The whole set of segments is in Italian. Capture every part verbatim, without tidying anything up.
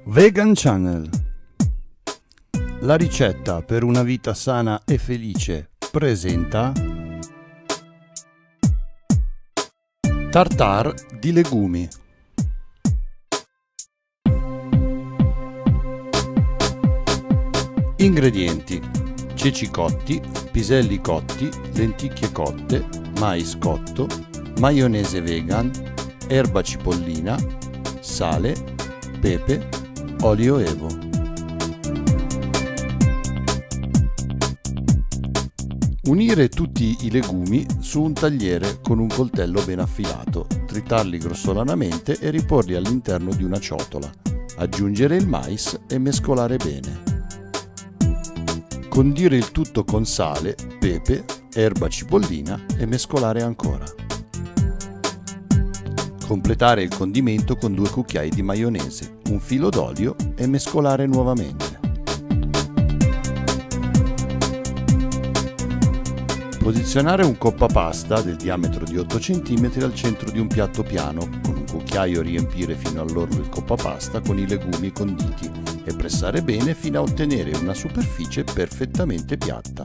Vegan Channel. La ricetta per una vita sana e felice presenta tartare di legumi. Ingredienti: ceci cotti, piselli cotti, lenticchie cotte, mais cotto, maionese vegan, erba cipollina, sale, pepe, olio evo. Unire tutti i legumi su un tagliere con un coltello ben affilato, tritarli grossolanamente e riporli all'interno di una ciotola. Aggiungere il mais e mescolare bene. Condire il tutto con sale, pepe, erba cipollina e mescolare ancora. Completare il condimento con due cucchiai di maionese, un filo d'olio e mescolare nuovamente. Posizionare un coppapasta del diametro di otto centimetri al centro di un piatto piano, con un cucchiaio riempire fino all'orlo il coppapasta con i legumi conditi e pressare bene fino a ottenere una superficie perfettamente piatta.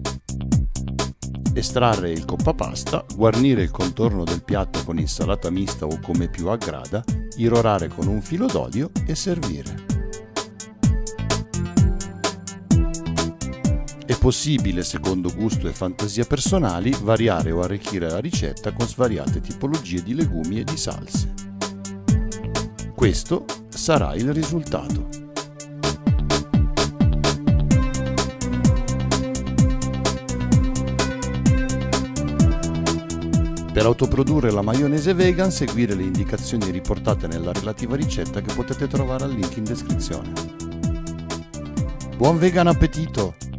Estrarre il coppapasta, guarnire il contorno del piatto con insalata mista o come più aggrada, irrorare con un filo d'olio e servire. È possibile, secondo gusto e fantasia personali, variare o arricchire la ricetta con svariate tipologie di legumi e di salse. Questo sarà il risultato. Per autoprodurre la maionese vegan, seguire le indicazioni riportate nella relativa ricetta che potete trovare al link in descrizione. Buon vegan appetito!